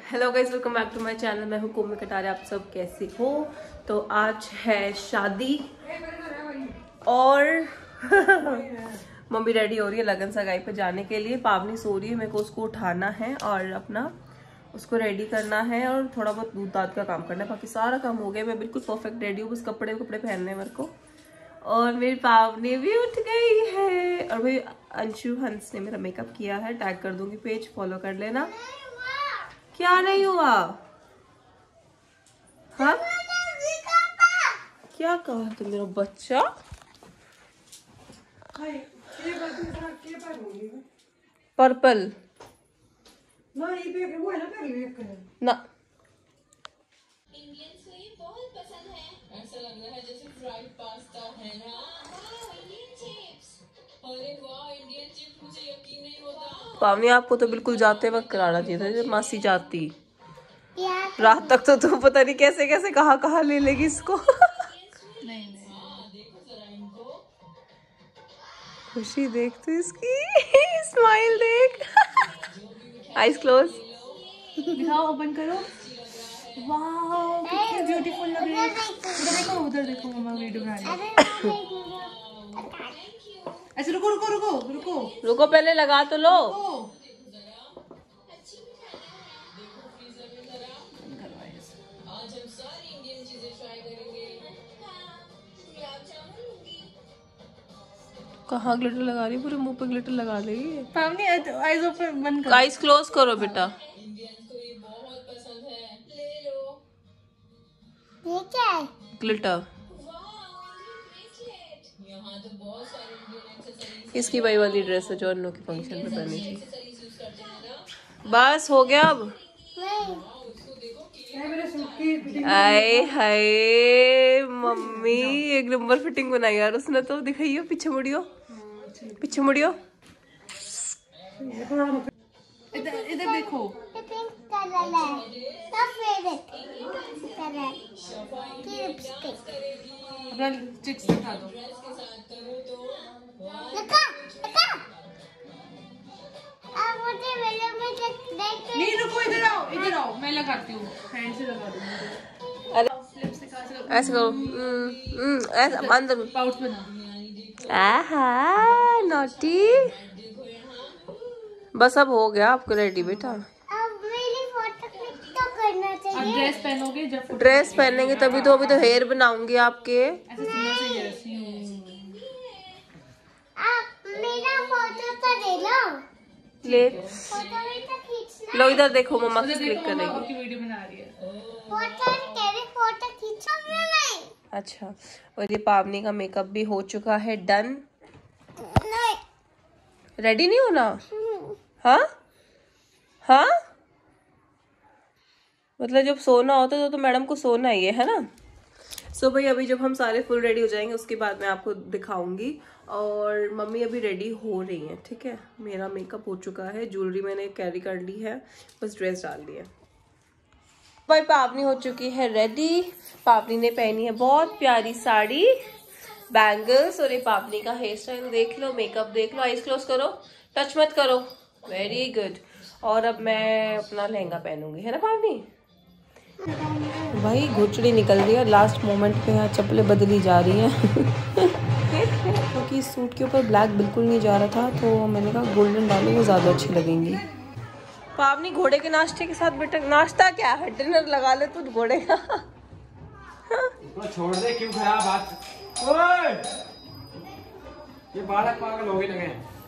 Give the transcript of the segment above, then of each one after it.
Hello guys, welcome back to my channel. मैं हूँ कोमल कटारे। आप सब कैसे हो? तो आज है शादी और मम्मी रेडी हो रही है लगन सगाई पे जाने के लिए। पावनी सो रही है, मेरे को उसको उठाना है और अपना उसको रेडी करना है और थोड़ा बहुत दूध दाद का काम करना है। बाकी सारा काम हो गया, मैं बिल्कुल परफेक्ट रेडी हूँ, बस कपड़े पहनने हैं मेरे को। और मेरी पावनी भी उठ गई है और भाई अंशु हंस ने मेरा मेकअप किया है। टैग कर दूंगी पेज, फॉलो कर लेना। क्या नहीं हुआ? हाँ क्या कहा तुम मेरा बच्चा? पर्पल ना इंडियंस को ये बहुत पसंद है। ऐसा लग रहा है जैसे फ्राइड पास्ता है ना। Indian chips. अरे वाह, इंडियन चिप्स, मुझे यकीन नहीं होता। पावनी आपको तो बिल्कुल जाते वक्त कराना चाहिए था जब मासी जाती। रात तक तो तुम पता नहीं कैसे कैसे कहाँ ले लेगी इसको। नहीं देखो जरा इनको। खुशी देख तो इसकी स्माइल देख। Eyes close. दिखाओ, ओपन करो। वाह कितनी ब्यूटीफुल लग रही है। उधर देखो मम्मा वीडियो बना रही है। ऐसे रुको पहले लगा तो लो। आज हम सारी इंडियन चीजें ट्राई करेंगे। गुलाब जामुन लूंगी। कहाँ ग्लिटर लगा रही है? पूरे मुंह पे ग्लिटर लगा रही। पावनी आईज ओपन बंद करो। आईज क्लोज करो बेटा। इंडियंस को ये बहुत पसंद है, ले लो। ये क्या है? ग्लिटर। ब्रेसलेट। यहाँ तो बहुत सारे इंडियन एक्सेसरीज इसकी वही वाली ड्रेस है जो अन्नू के फंक्शन पे पहनी थी। एक्सेसरीज यूज करते हैं ना। बस हो गया अब। आए हाय मम्मी, एक नंबर फिटिंग बनाई यार उसने तो। दिखाइयो, पीछे मुड़ियो, पीछे मुड़ियो। इधर देखो। पिंक कलर है, फेवरेट कलर की लिपस्टिक। अपना चिक्स दिखा दो। लगा अब मुझे वीडियो में देख। नहीं रुको, इधर आओ, मैं लगाती हूँ। हैंड से लगा दूँगी। अरे ऐसे करो, ऐसे अंदर पाउच बना। आहा नॉटी। बस अब हो गया आपको रेडी बेटा। अब मेरी फोटो क्लिक तो करना अब चाहिए। ड्रेस पहनोगे जब ड्रेस पहनेंगे तभी तो। अभी तो हेयर बनाऊंगी आपके। ऐसे सुंदर से ये रस्सी। आप मेरा फोटो तो ले लो। ले फोटो भी तो खींचना। लो, इधर देखो मम्मा उधर क्लिक देखो, मम्मा करेगी। आपकी वीडियो बना रही है। फोटो खींचो नहीं। अच्छा, और ये पावनी का मेकअप भी हो चुका है डन। नहीं। रेडी नहीं होना? हाँ हाँ, मतलब जब सोना होता तो मैडम को सोना ही है ना। सो भाई अभी जब हम सारे फुल रेडी हो जाएंगे उसके बाद मैं आपको दिखाऊंगी। और मम्मी अभी रेडी हो रही है, ठीक है। मेरा मेकअप हो चुका है, ज्वेलरी मैंने कैरी कर ली है, बस ड्रेस डाल दी है। भाई पावनी हो चुकी है रेडी। पावनी ने पहनी है बहुत प्यारी साड़ी, बैंगल्स, और ये पावनी का हेयर स्टाइल देख लो, मेकअप देख लो। आईज क्लोज करो, टच मत करो। Very good. और अब मैं अपना लहंगा पहनूंगी, है ना पावनी? भाई घुचड़ी निकल रही है लास्ट मोमेंट पे। यहाँ चप्पलें बदली जा रही हैं क्योंकि इस सूट के ऊपर ब्लैक बिल्कुल नहीं जा रहा था, तो मैंने कहा गोल्डन डालो, वो ज़्यादा अच्छी लगेंगी। पावनी घोड़े के नाश्ते के साथ बेटा, नाश्ता क्या है, डिनर लगा ले तू घोड़े का। तो छोड़ दे, क्यों खराब बात। ओए, ये बालक पागल हो गए लगे।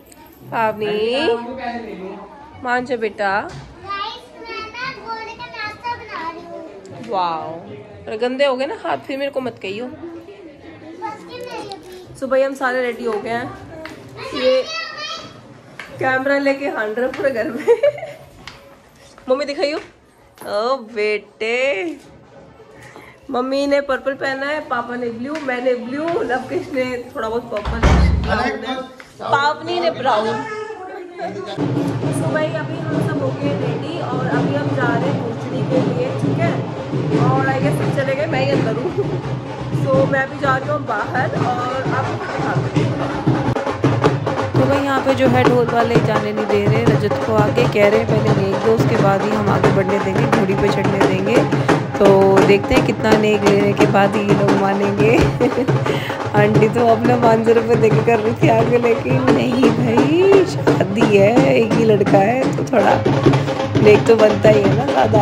पावनी मान जा बेटा। गाइस मैं ना घोड़े का नाश्ता बना रही हूँ। वाओ, गंदे हो गए ना हाथ, फिर मेरे को मत कहियो। बस की मेरी अभी। सो भाई हम सारे रेडी हो गए हैं। ये कैमरा लेके हांड रहा पूरे घर में। मम्मी दिखाइयो। ओ बेटे, मम्मी ने पर्पल पहना है, पापा ने ब्लू, मैंने ब्लू, लवकेश ने थोड़ा बहुत पर्पल, पावनी ने ब्राउन। तो भाई अभी हम सब हो गए रेडी और अभी हम जा रहे हैं घुचड़ी के लिए, ठीक है। और आई गेस सब चले गए, मैं ही अंदर हूँ। सो मैं भी जा रही हूँ बाहर और आपको दिखाती हूँ। तो भाई यहाँ पे जो है ढोल वाले जाने नहीं दे रहे रजत को आगे, कह रहे हैं पहले नेक दो उसके बाद ही हम आगे बढ़ने देंगे, घोड़ी पे चढ़ने देंगे। तो देखते हैं कितना नेक लेने के बाद ही ये लोग मानेंगे। आंटी तो अपना 500 रुपये दे के कर रही थी आगे, लेकिन नहीं भाई शादी है, एक ही लड़का है तो थोड़ा नेक तो बनता ही है ना ज़्यादा।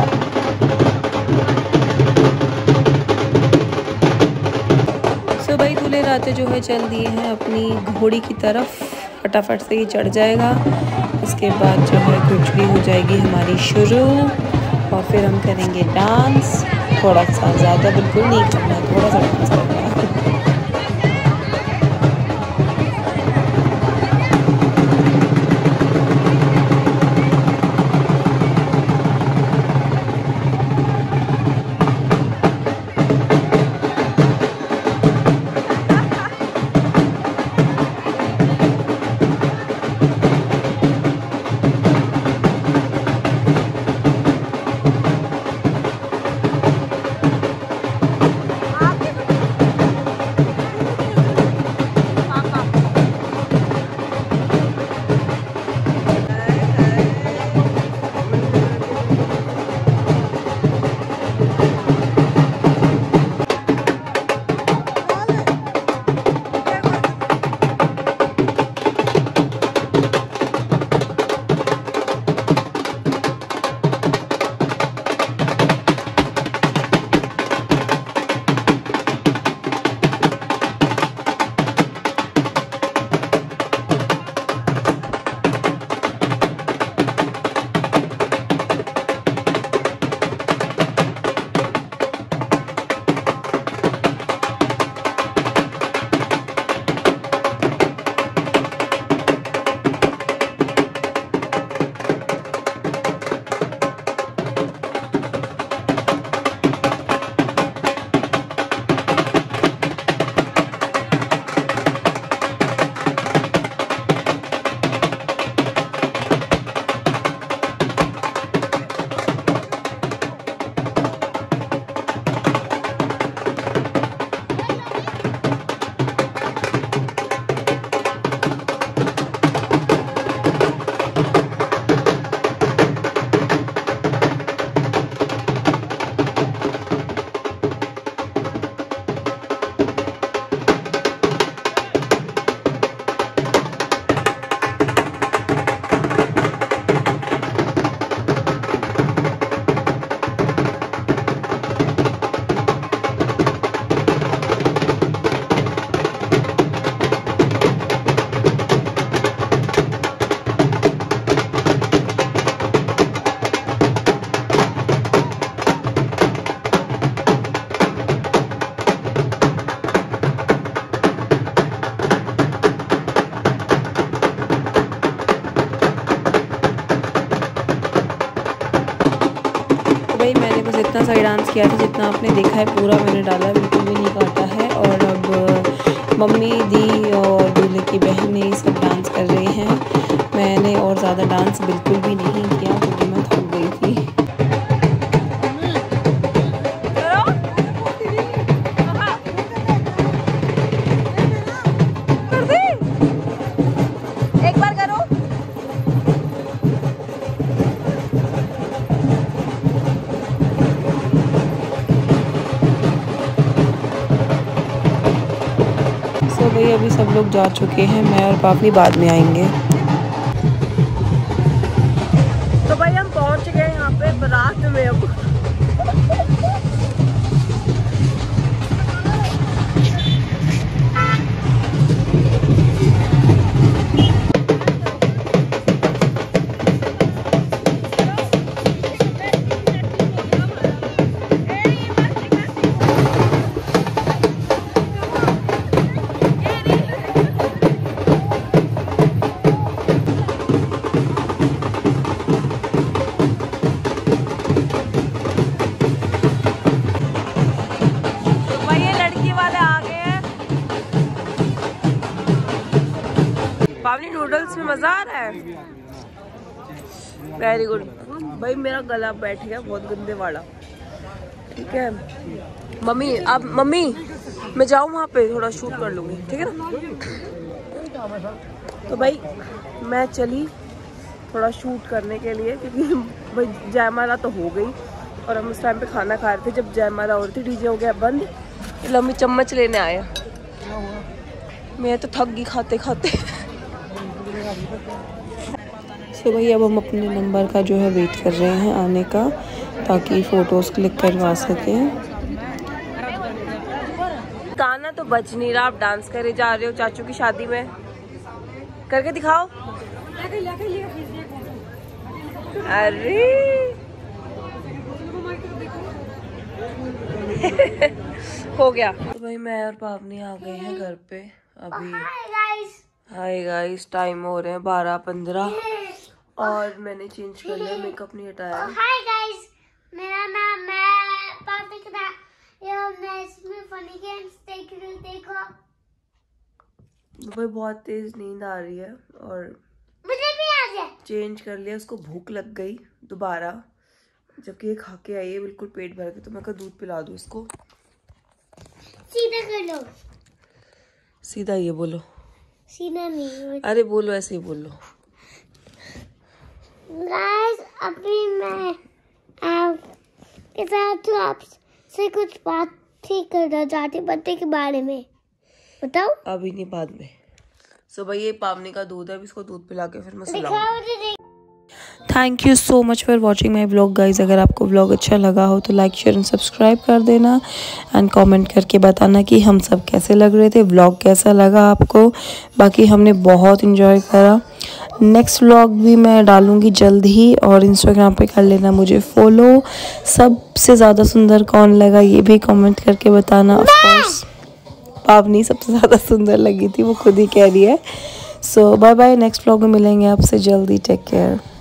सो भाई दूल्हे राते जो है चल दिए हैं अपनी घोड़ी की तरफ, फटाफट से ही चढ़ जाएगा। इसके बाद जो है खिचड़ी हो जाएगी हमारी शुरू और फिर हम करेंगे डांस। थोड़ा सा, ज़्यादा बिल्कुल नहीं करना, थोड़ा सा डांस करना है। इतना सा डांस किया था जितना आपने देखा है, पूरा मैंने डाला, बिल्कुल भी नहीं काटा है। और अब मम्मी दी और दूल्हे की बहन ये सब डांस कर रहे हैं। मैंने और ज़्यादा डांस बिल्कुल भी नहीं किया क्योंकि मैं थक गई थी। एक बार करो। भाई अभी सब लोग जा चुके हैं, मैं और पापी बाद में आएंगे। तो भाई हम पहुंच गए यहाँ पे बारात में। अब पावनी नूडल्स में मजा आ रहा है। वेरी गुड भाई, मेरा गला बैठ गया बहुत गंदे वाला। ठीक है मम्मी, अब मम्मी मैं जाऊँ वहाँ पे थोड़ा शूट कर लूँगी, ठीक है ना। तो भाई मैं चली थोड़ा शूट करने के लिए, क्योंकि भाई जयमाला तो हो गई और हम उस टाइम पे खाना खा रहे थे जब जयमाला हो रही थी। डीजे हो गया बंद, लम्बी चम्मच लेने आए। मैं तो थक गई खाते खाते। तो भाई अब हम अपने नंबर का जो है वेट कर रहे हैं आने का, ताकि फ़ोटोज़ क्लिक करवा सकें। गाना तो बज नहीं रहा, आप डांस करे जा रहे हो चाचू की शादी में, करके दिखाओ। अरे हो गया। तो भाई मैं और पावनी आ गए हैं घर पे अभी। हाय गाइस, टाइम हो रहे हैं 12:15 और मैंने चेंज कर लिया, मेकअप नहीं हटाया। हाय गाइस, मेरा नाम मैं पापा का मैं इसमें फनी गेम्स देख रही हूं, देखो। भाई बहुत तेज नींद आ रही है और मुझे भी आ गया। चेंज कर लिया, उसको भूख लग गई दोबारा, जबकि ये खा के आई है बिल्कुल पेट भर के। तो मैं कहा दूध पिला दूं इसको। सीधा कर लो। सीधा ये बोलो। सीधा नहीं, अरे बोलो, ऐसे ही बोलो। गाइस अभी मैं आपके साथ आपसे कुछ बात ही करना चाहती हूँ बर्थडे के बारे में। बताओ। अभी नहीं, बाद में। सो भाई ये पावनी का दूध है, अभी इसको दूध पिला के फिर मैं दिखाओ सुलाऊंगी। मुझे। Thank you so much for watching my vlog guys. अगर आपको व्लॉग अच्छा लगा हो तो लाइक शेयर एंड सब्सक्राइब कर देना एंड कमेंट करके बताना कि हम सब कैसे लग रहे थे, व्लॉग कैसा लगा आपको। बाकी हमने बहुत इन्जॉय करा। नेक्स्ट व्लॉग भी मैं डालूंगी जल्द ही और इंस्टाग्राम पे कर लेना मुझे फॉलो। सबसे ज़्यादा सुंदर कौन लगा ये भी कमेंट करके बताना। ऑफ कोर्स पावनी सबसे ज़्यादा सुंदर लगी थी, वो खुद ही कह रही है। So bye bye, next vlog में मिलेंगे आपसे जल्दी। Take care.